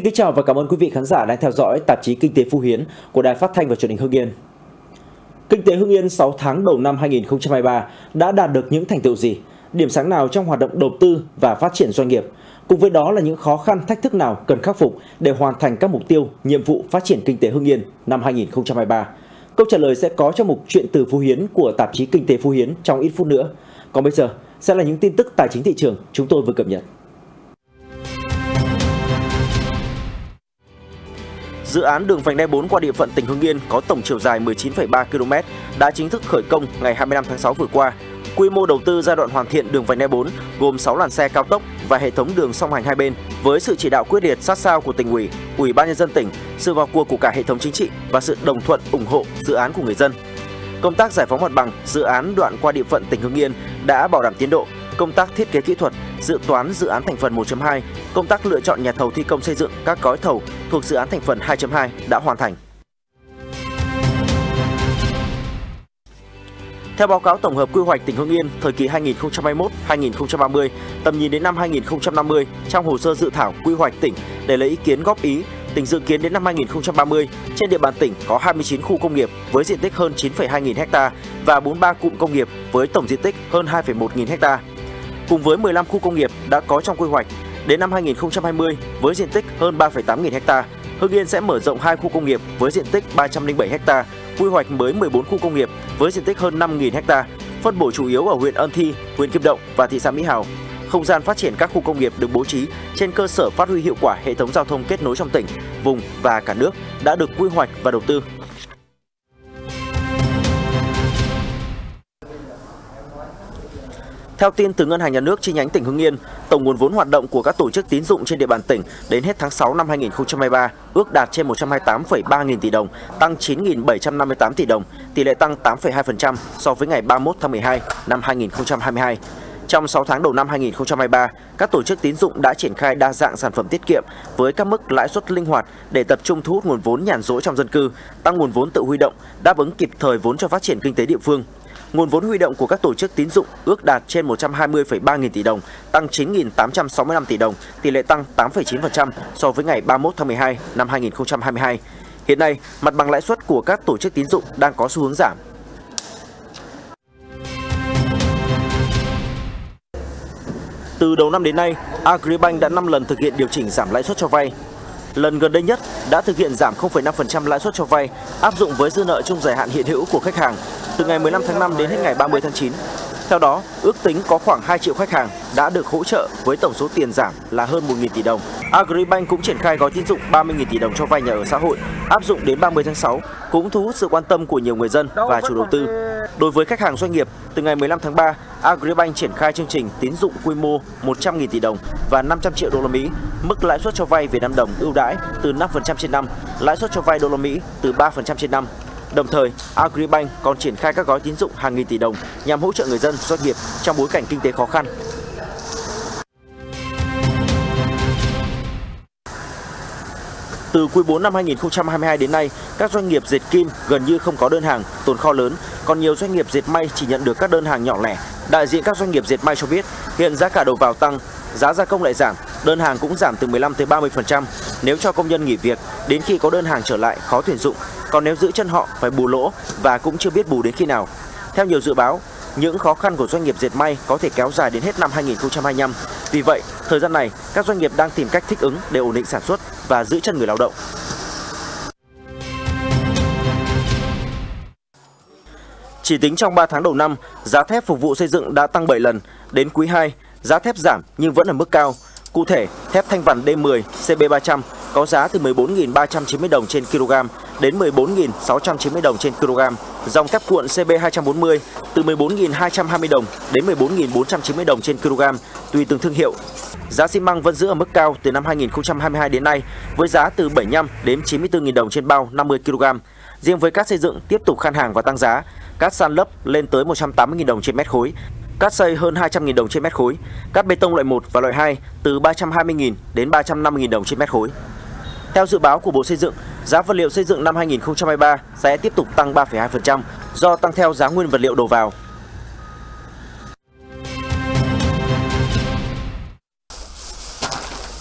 kính chào và cảm ơn quý vị khán giả đang theo dõi tạp chí Kinh tế Phú Hiến của Đài Phát thanh và Truyền hình Hưng Yên. Kinh tế Hưng Yên 6 tháng đầu năm 2023 đã đạt được những thành tựu gì? Điểm sáng nào trong hoạt động đầu tư và phát triển doanh nghiệp? Cùng với đó là những khó khăn, thách thức nào cần khắc phục để hoàn thành các mục tiêu, nhiệm vụ phát triển kinh tế Hưng Yên năm 2023? Câu trả lời sẽ có trong mục Chuyện từ Phú Hiến của tạp chí Kinh tế Phú Hiến trong ít phút nữa. Còn bây giờ sẽ là những tin tức tài chính thị trường chúng tôi vừa cập nhật. Dự án đường vành đai 4 qua địa phận tỉnh Hưng Yên có tổng chiều dài 19,3 km đã chính thức khởi công ngày 25 tháng 6 vừa qua. Quy mô đầu tư giai đoạn hoàn thiện đường vành đai 4 gồm 6 làn xe cao tốc và hệ thống đường song hành hai bên với sự chỉ đạo quyết liệt sát sao của Tỉnh ủy, Ủy ban nhân dân tỉnh, sự vào cuộc của cả hệ thống chính trị và sự đồng thuận ủng hộ dự án của người dân. Công tác giải phóng mặt bằng dự án đoạn qua địa phận tỉnh Hưng Yên đã bảo đảm tiến độ. Công tác thiết kế kỹ thuật, dự toán dự án thành phần 1.2, công tác lựa chọn nhà thầu thi công xây dựng các gói thầu thuộc dự án thành phần 2.2 đã hoàn thành. Theo báo cáo tổng hợp quy hoạch tỉnh Hưng Yên thời kỳ 2021-2030, tầm nhìn đến năm 2050 trong hồ sơ dự thảo quy hoạch tỉnh để lấy ý kiến góp ý, tỉnh dự kiến đến năm 2030 trên địa bàn tỉnh có 29 khu công nghiệp với diện tích hơn 9,2 nghìn ha và 43 cụm công nghiệp với tổng diện tích hơn 2,1 nghìn ha. Cùng với 15 khu công nghiệp đã có trong quy hoạch, đến năm 2020 với diện tích hơn 3,8 nghìn ha, Hưng Yên sẽ mở rộng 2 khu công nghiệp với diện tích 307 ha, quy hoạch mới 14 khu công nghiệp với diện tích hơn 5 nghìn ha, phân bổ chủ yếu ở huyện Ân Thi, huyện Kim Động và thị xã Mỹ Hào. Không gian phát triển các khu công nghiệp được bố trí trên cơ sở phát huy hiệu quả hệ thống giao thông kết nối trong tỉnh, vùng và cả nước đã được quy hoạch và đầu tư. Theo tin từ Ngân hàng Nhà nước chi nhánh tỉnh Hưng Yên, tổng nguồn vốn hoạt động của các tổ chức tín dụng trên địa bàn tỉnh đến hết tháng 6 năm 2023 ước đạt trên 128,3 nghìn tỷ đồng, tăng 9.758 tỷ đồng, tỷ lệ tăng 8,2% so với ngày 31 tháng 12 năm 2022. Trong 6 tháng đầu năm 2023, các tổ chức tín dụng đã triển khai đa dạng sản phẩm tiết kiệm với các mức lãi suất linh hoạt để tập trung thu hút nguồn vốn nhàn rỗi trong dân cư, tăng nguồn vốn tự huy động, đáp ứng kịp thời vốn cho phát triển kinh tế địa phương. Nguồn vốn huy động của các tổ chức tín dụng ước đạt trên 120,3 nghìn tỷ đồng, tăng 9.865 tỷ đồng, tỷ lệ tăng 8,9% so với ngày 31 tháng 12 năm 2022. Hiện nay, mặt bằng lãi suất của các tổ chức tín dụng đang có xu hướng giảm. Từ đầu năm đến nay, Agribank đã 5 lần thực hiện điều chỉnh giảm lãi suất cho vay. Lần gần đây nhất đã thực hiện giảm 0,5% lãi suất cho vay áp dụng với dư nợ chung dài hạn hiện hữu của khách hàng từ ngày 15 tháng 5 đến hết ngày 30 tháng 9. Theo đó, ước tính có khoảng 2 triệu khách hàng đã được hỗ trợ với tổng số tiền giảm là hơn 1.000 tỷ đồng. Agribank cũng triển khai gói tín dụng 30.000 tỷ đồng cho vay nhà ở xã hội áp dụng đến 30 tháng 6, cũng thu hút sự quan tâm của nhiều người dân và chủ đầu tư. Đối với khách hàng doanh nghiệp, từ ngày 15 tháng 3, Agribank triển khai chương trình tín dụng quy mô 100.000 tỷ đồng và 500 triệu đô la Mỹ, mức lãi suất cho vay Việt Nam đồng ưu đãi từ 5% trên năm, lãi suất cho vay đô la Mỹ từ 3% trên năm. Đồng thời, Agribank còn triển khai các gói tín dụng hàng nghìn tỷ đồng nhằm hỗ trợ người dân, doanh nghiệp trong bối cảnh kinh tế khó khăn. Từ quý 4 năm 2022 đến nay, các doanh nghiệp dệt kim gần như không có đơn hàng, tồn kho lớn, còn nhiều doanh nghiệp dệt may chỉ nhận được các đơn hàng nhỏ lẻ. Đại diện các doanh nghiệp dệt may cho biết, hiện giá cả đầu vào tăng, giá gia công lại giảm, đơn hàng cũng giảm từ 15 tới 30%. Nếu cho công nhân nghỉ việc, đến khi có đơn hàng trở lại khó tuyển dụng, còn nếu giữ chân họ phải bù lỗ và cũng chưa biết bù đến khi nào. Theo nhiều dự báo, những khó khăn của doanh nghiệp dệt may có thể kéo dài đến hết năm 2025. Vì vậy, thời gian này, các doanh nghiệp đang tìm cách thích ứng để ổn định sản xuất và giữ chân người lao động. Chỉ tính trong 3 tháng đầu năm, giá thép phục vụ xây dựng đã tăng 7 lần. Đến quý 2, giá thép giảm nhưng vẫn ở mức cao. Cụ thể, thép thanh vằn D10 CB300 có giá từ 14.390 đồng trên kg đến 14.690 đồng trên kg. Dòng thép cuộn CB240 từ 14.220 đồng đến 14.490 đồng trên kg tùy từng thương hiệu. Giá xi măng vẫn giữ ở mức cao từ năm 2022 đến nay với giá từ 75 đến 94.000 đồng trên bao 50 kg. Riêng với cát xây dựng tiếp tục khan hàng và tăng giá, cát san lấp lên tới 180.000 đồng trên mét khối, cát xây hơn 200.000 đồng trên mét khối, cát bê tông loại 1 và loại 2 từ 320.000 đến 350.000 đồng trên mét khối. Theo dự báo của Bộ Xây dựng, giá vật liệu xây dựng năm 2023 sẽ tiếp tục tăng 3,2% do tăng theo giá nguyên vật liệu đầu vào.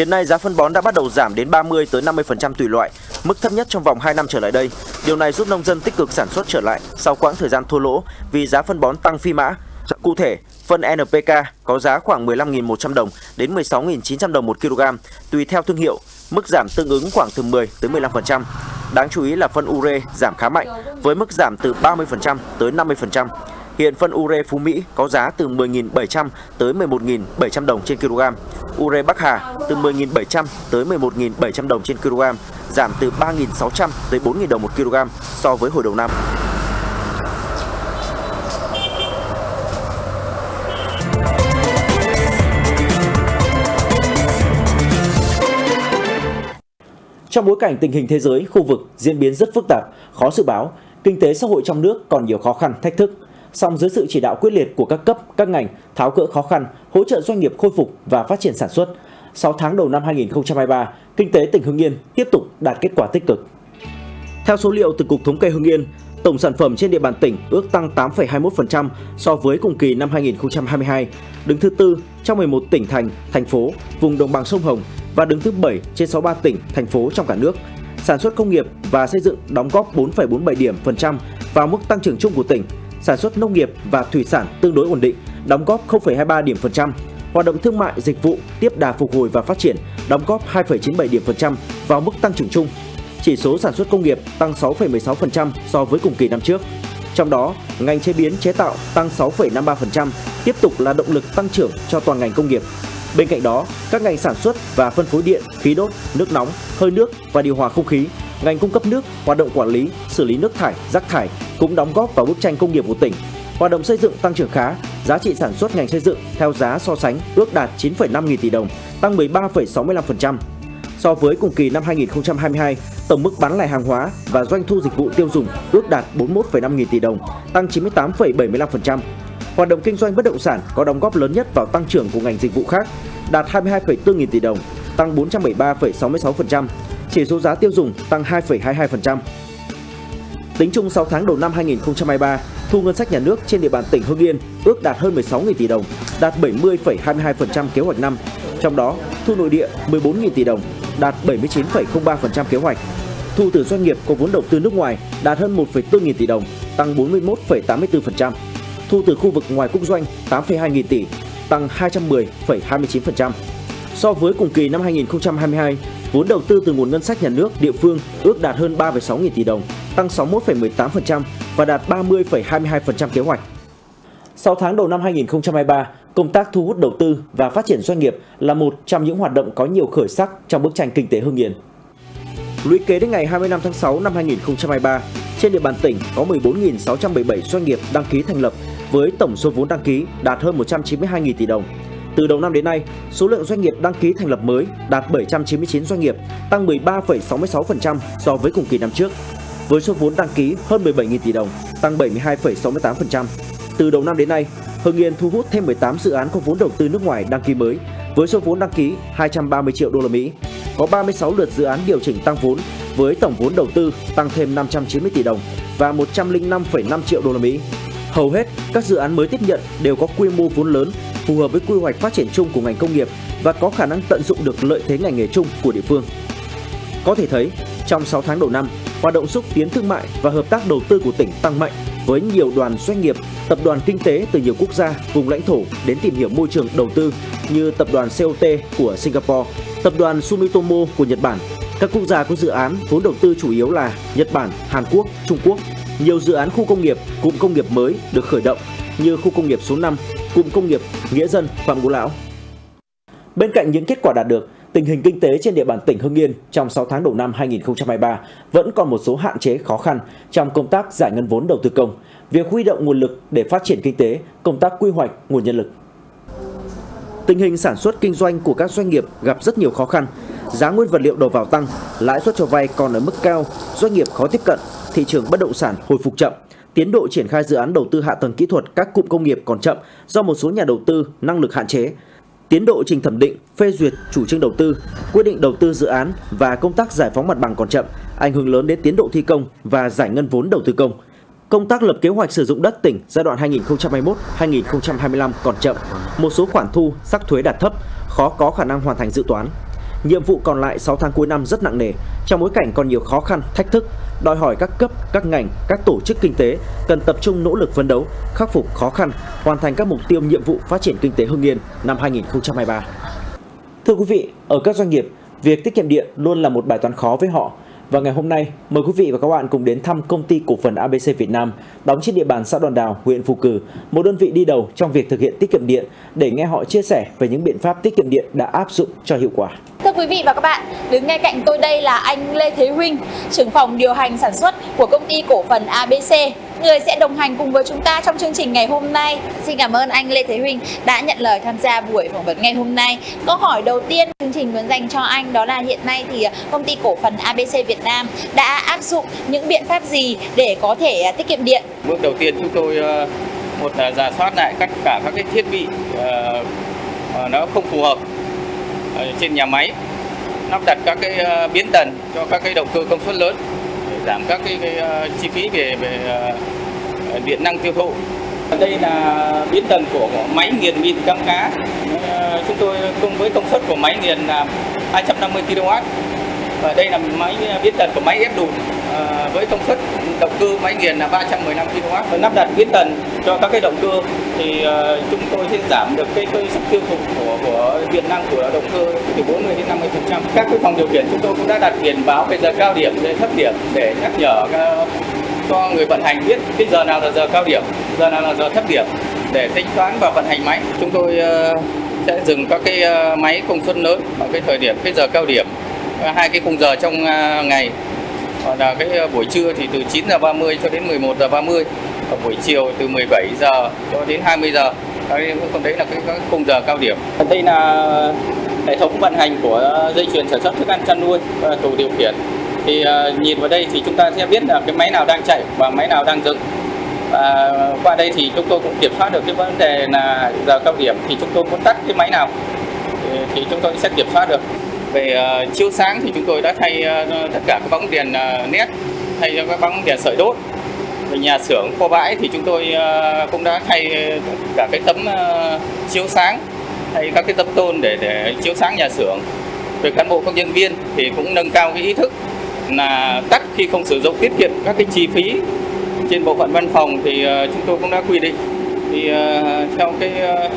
Hiện nay giá phân bón đã bắt đầu giảm đến 30 tới 50% tùy loại, mức thấp nhất trong vòng 2 năm trở lại đây. Điều này giúp nông dân tích cực sản xuất trở lại sau quãng thời gian thua lỗ vì giá phân bón tăng phi mã. Cụ thể, phân NPK có giá khoảng 15.100 đồng đến 16.900 đồng 1 kg, tùy theo thương hiệu, mức giảm tương ứng khoảng từ 10 tới 15%. Đáng chú ý là phân ure giảm khá mạnh, với mức giảm từ 30% tới 50%. Hiện phân ure Phú Mỹ có giá từ 10.700 tới 11.700 đồng trên kg. Ure Bắc Hà từ 10.700 tới 11.700 đồng trên kg, giảm từ 3.600 tới 4.000 đồng 1 kg so với hồi đầu năm. Trong bối cảnh tình hình thế giới, khu vực diễn biến rất phức tạp, khó dự báo, kinh tế xã hội trong nước còn nhiều khó khăn, thách thức. Song dưới sự chỉ đạo quyết liệt của các cấp, các ngành, tháo gỡ khó khăn, hỗ trợ doanh nghiệp khôi phục và phát triển sản xuất, 6 tháng đầu năm 2023, kinh tế tỉnh Hưng Yên tiếp tục đạt kết quả tích cực. Theo số liệu từ Cục Thống kê Hưng Yên, tổng sản phẩm trên địa bàn tỉnh ước tăng 8,21% so với cùng kỳ năm 2022, đứng thứ 4 trong 11 tỉnh thành, thành phố, vùng đồng bằng sông Hồng và đứng thứ 7 trên 63 tỉnh, thành phố trong cả nước. Sản xuất công nghiệp và xây dựng đóng góp 4,47% vào mức tăng trưởng chung của tỉnh. Sản xuất nông nghiệp và thủy sản tương đối ổn định, đóng góp 0,23%. Hoạt động thương mại dịch vụ tiếp đà phục hồi và phát triển, đóng góp 2,97% vào mức tăng trưởng chung. Chỉ số sản xuất công nghiệp tăng 6,16% so với cùng kỳ năm trước. Trong đó, ngành chế biến chế tạo tăng 6,53%, tiếp tục là động lực tăng trưởng cho toàn ngành công nghiệp. Bên cạnh đó, các ngành sản xuất và phân phối điện, khí đốt, nước nóng, hơi nước và điều hòa không khí, ngành cung cấp nước, hoạt động quản lý, xử lý nước thải, rác thải cũng đóng góp vào bức tranh công nghiệp của tỉnh. Hoạt động xây dựng tăng trưởng khá, giá trị sản xuất ngành xây dựng theo giá so sánh ước đạt 9,5 nghìn tỷ đồng, tăng 13,65%. So với cùng kỳ năm 2022, tổng mức bán lẻ hàng hóa và doanh thu dịch vụ tiêu dùng ước đạt 41,5 nghìn tỷ đồng, tăng 98,75%. Hoạt động kinh doanh bất động sản có đóng góp lớn nhất vào tăng trưởng của ngành dịch vụ khác, đạt 22,4 nghìn tỷ đồng, tăng 473,66%. Chỉ số giá tiêu dùng tăng 2,22%. Tính chung 6 tháng đầu năm 2023, thu ngân sách nhà nước trên địa bàn tỉnh Hưng Yên ước đạt hơn 16.000 tỷ đồng, đạt 70,22% kế hoạch năm. Trong đó, thu nội địa 14.000 tỷ đồng, đạt 79,03% kế hoạch. Thu từ doanh nghiệp có vốn đầu tư nước ngoài đạt hơn 1,4 nghìn tỷ đồng, tăng 41,84%. Thu từ khu vực ngoài quốc doanh 8,2 nghìn tỷ, tăng 210,29%. So với cùng kỳ năm 2022, vốn đầu tư từ nguồn ngân sách nhà nước địa phương ước đạt hơn 3,6 nghìn tỷ đồng, tăng 61,18% và đạt 30,22% kế hoạch. 6 tháng đầu năm 2023, công tác thu hút đầu tư và phát triển doanh nghiệp là một trong những hoạt động có nhiều khởi sắc trong bức tranh kinh tế Hưng Yên. Lũy kế đến ngày 25 tháng 6 năm 2023, trên địa bàn tỉnh có 14.677 doanh nghiệp đăng ký thành lập với tổng số vốn đăng ký đạt hơn 192.000 tỷ đồng. Từ đầu năm đến nay, số lượng doanh nghiệp đăng ký thành lập mới đạt 799 doanh nghiệp, tăng 13,66% so với cùng kỳ năm trước. Với số vốn đăng ký hơn 17.000 tỷ đồng, tăng 72,68%. Từ đầu năm đến nay, Hưng Yên thu hút thêm 18 dự án có vốn đầu tư nước ngoài đăng ký mới, với số vốn đăng ký 230 triệu đô la Mỹ. Có 36 lượt dự án điều chỉnh tăng vốn với tổng vốn đầu tư tăng thêm 590 tỷ đồng và 105,5 triệu đô la Mỹ. Hầu hết các dự án mới tiếp nhận đều có quy mô vốn lớn, phù hợp với quy hoạch phát triển chung của ngành công nghiệp và có khả năng tận dụng được lợi thế ngành nghề chung của địa phương. Có thể thấy, trong 6 tháng đầu năm, hoạt động xúc tiến thương mại và hợp tác đầu tư của tỉnh tăng mạnh với nhiều đoàn doanh nghiệp, tập đoàn kinh tế từ nhiều quốc gia, vùng lãnh thổ đến tìm hiểu môi trường đầu tư như tập đoàn COT của Singapore, tập đoàn Sumitomo của Nhật Bản. Các quốc gia có dự án vốn đầu tư chủ yếu là Nhật Bản, Hàn Quốc, Trung Quốc. Nhiều dự án khu công nghiệp, cụm công nghiệp mới được khởi động như khu công nghiệp số 5, cụm công nghiệp Nghĩa Dân, Phạm Ngũ Lão. Bên cạnh những kết quả đạt được, tình hình kinh tế trên địa bàn tỉnh Hưng Yên trong 6 tháng đầu năm 2023 vẫn còn một số hạn chế khó khăn trong công tác giải ngân vốn đầu tư công, việc huy động nguồn lực để phát triển kinh tế, công tác quy hoạch nguồn nhân lực. Tình hình sản xuất kinh doanh của các doanh nghiệp gặp rất nhiều khó khăn, giá nguyên vật liệu đầu vào tăng, lãi suất cho vay còn ở mức cao, doanh nghiệp khó tiếp cận, thị trường bất động sản hồi phục chậm, tiến độ triển khai dự án đầu tư hạ tầng kỹ thuật các cụm công nghiệp còn chậm do một số nhà đầu tư năng lực hạn chế. Tiến độ trình thẩm định, phê duyệt chủ trương đầu tư, quyết định đầu tư dự án và công tác giải phóng mặt bằng còn chậm, ảnh hưởng lớn đến tiến độ thi công và giải ngân vốn đầu tư công. Công tác lập kế hoạch sử dụng đất tỉnh giai đoạn 2021-2025 còn chậm, một số khoản thu, sắc thuế đạt thấp, khó có khả năng hoàn thành dự toán. nhiệm vụ còn lại 6 tháng cuối năm rất nặng nề, trong bối cảnh còn nhiều khó khăn, thách thức, đòi hỏi các cấp, các ngành, các tổ chức kinh tế cần tập trung nỗ lực phấn đấu, khắc phục khó khăn, hoàn thành các mục tiêu nhiệm vụ phát triển kinh tế Hưng Yên năm 2023. Thưa quý vị, ở các doanh nghiệp, việc tiết kiệm điện luôn là một bài toán khó với họ. Và ngày hôm nay, mời quý vị và các bạn cùng đến thăm công ty cổ phần ABC Việt Nam, đóng trên địa bàn xã Đoàn Đào, huyện Phù Cử, một đơn vị đi đầu trong việc thực hiện tiết kiệm điện, để nghe họ chia sẻ về những biện pháp tiết kiệm điện đã áp dụng cho hiệu quả. Thưa quý vị và các bạn, đứng ngay cạnh tôi đây là anh Lê Thế Huynh, trưởng phòng điều hành sản xuất của công ty cổ phần ABC, người sẽ đồng hành cùng với chúng ta trong chương trình ngày hôm nay. Xin cảm ơn anh Lê Thế Huynh đã nhận lời tham gia buổi phỏng vấn ngày hôm nay. Câu hỏi đầu tiên chương trình muốn dành cho anh đó là hiện nay thì công ty cổ phần ABC Việt Nam đã áp dụng những biện pháp gì để có thể tiết kiệm điện? Bước đầu tiên chúng tôi một là rà soát lại tất cả các cái thiết bị nó không phù hợp trên nhà máy, lắp đặt các cái biến tần cho các cái động cơ công suất lớn để giảm các cái chi phí về điện năng tiêu thụ. Đây là biến tần của máy nghiền mịn cám cá. Chúng tôi cùng với công suất của máy nghiền là 250 kW. Và đây là máy biến tần của máy ép đùn với công suất động cơ máy nghiền là 315 kW. Và lắp đặt biến tần cho các cái động cơ thì chúng tôi sẽ giảm được cái sức tiêu thụ của điện năng của động cơ từ 40 đến 50%. Các cái phòng điều khiển chúng tôi cũng đã đặt biển báo về giờ cao điểm, về thấp điểm để nhắc nhở cho người vận hành biết cái giờ nào là giờ cao điểm, giờ nào là giờ thấp điểm để tính toán và vận hành máy. Chúng tôi sẽ dừng các cái máy công suất lớn ở cái thời điểm cái giờ cao điểm, hai cái khung giờ trong ngày. Còn là cái buổi trưa thì từ 9:30 cho đến 11:30, và buổi chiều từ 17 giờ cho đến 20 giờ. Còn đấy là cái khung giờ cao điểm. Đây là hệ thống vận hành của dây chuyền sản xuất thức ăn chăn nuôi và tủ điều khiển. Thì nhìn vào đây thì chúng ta sẽ biết là cái máy nào đang chạy và máy nào đang dừng. Và qua đây thì chúng tôi cũng kiểm soát được cái vấn đề là giờ cao điểm thì chúng tôi muốn tắt cái máy nào thì chúng tôi sẽ kiểm soát được. Về chiếu sáng thì chúng tôi đã thay tất cả các bóng đèn LED, thay cho các bóng đèn sợi đốt. Về nhà xưởng kho bãi thì chúng tôi cũng đã thay cả cái tấm chiếu sáng, thay các cái tấm tôn để chiếu sáng nhà xưởng. Về cán bộ công nhân viên thì cũng nâng cao cái ý thức là tắt khi không sử dụng, tiết kiệm các cái chi phí. Trên bộ phận văn phòng thì chúng tôi cũng đã quy định thì theo cái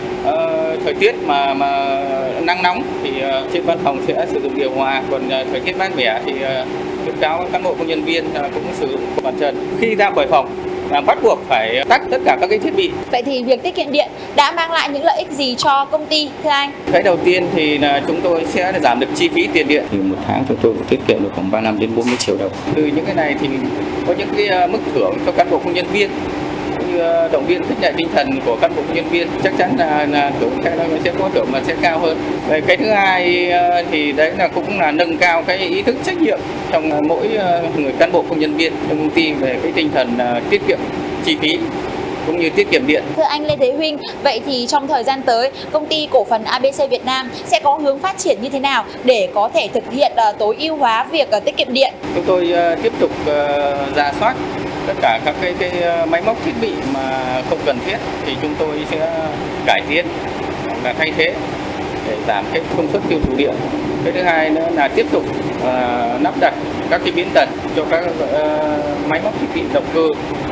thời tiết mà nắng nóng thì trên văn phòng sẽ sử dụng điều hòa, còn thời tiết mát mẻ thì khuyến cáo cán bộ công nhân viên cũng sử dụng mặt trần. Khi ra khỏi phòng là bắt buộc phải tắt tất cả các cái thiết bị. Vậy thì việc tiết kiệm điện đã mang lại những lợi ích gì cho công ty thưa anh? Cái đầu tiên thì là chúng tôi sẽ giảm được chi phí tiền điện. Thì một tháng chúng tôi cũng tiết kiệm được khoảng 35 đến 40 triệu đồng. Từ những cái này thì có những cái mức thưởng cho cán bộ công nhân viên, như động viên khích lệ tinh thần của cán bộ công nhân viên, chắc chắn là thưởng sẽ có thưởng mà sẽ cao hơn. Về cái thứ hai thì đấy là cũng là nâng cao cái ý thức trách nhiệm trong mỗi người cán bộ công nhân viên trong công ty về cái tinh thần tiết kiệm chi phí cũng như tiết kiệm điện. Thưa anh Lê Thế Huynh, vậy thì trong thời gian tới, công ty cổ phần ABC Việt Nam sẽ có hướng phát triển như thế nào để có thể thực hiện tối ưu hóa việc tiết kiệm điện? Chúng tôi tiếp tục rà soát tất cả các cái máy móc thiết bị mà không cần thiết thì chúng tôi sẽ cải tiến hoặc là thay thế để giảm cái công suất tiêu thụ điện. Cái thứ hai nữa là tiếp tục lắp đặt các cái biến tần cho các máy móc thiết bị động cơ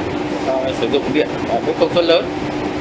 sử dụng điện với công suất lớn,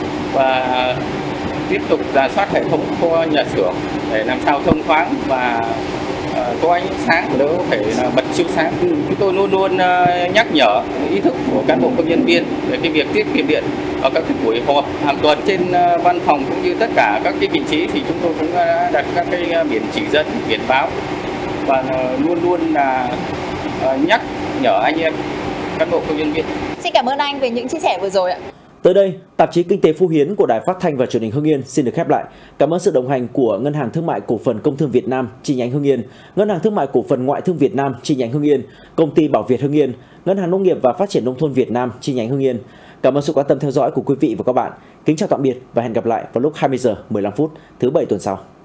và tiếp tục rà soát hệ thống kho nhà xưởng để làm sao thông thoáng và có ánh sáng, đỡ phải bật chiếu sáng. Chúng tôi luôn luôn nhắc nhở ý thức của cán bộ công nhân viên về cái việc tiết kiệm điện ở các cái buổi họp hàng tuần. Trên văn phòng cũng như tất cả các cái vị trí thì chúng tôi cũng đặt các cái biển chỉ dẫn, biển báo và luôn luôn là nhắc nhở anh em cán bộ công nhân viên. Xin cảm ơn anh về những chia sẻ vừa rồi ạ. Tới đây, tạp chí Kinh tế Phú Hiến của Đài Phát thanh và Truyền hình Hưng Yên xin được khép lại. Cảm ơn sự đồng hành của Ngân hàng Thương mại Cổ phần Công thương Việt Nam chi nhánh Hưng Yên, Ngân hàng Thương mại Cổ phần Ngoại thương Việt Nam chi nhánh Hưng Yên, Công ty Bảo Việt Hưng Yên, Ngân hàng Nông nghiệp và Phát triển nông thôn Việt Nam chi nhánh Hưng Yên. Cảm ơn sự quan tâm theo dõi của quý vị và các bạn. Kính chào tạm biệt và hẹn gặp lại vào lúc 20 giờ 15 phút thứ Bảy tuần sau.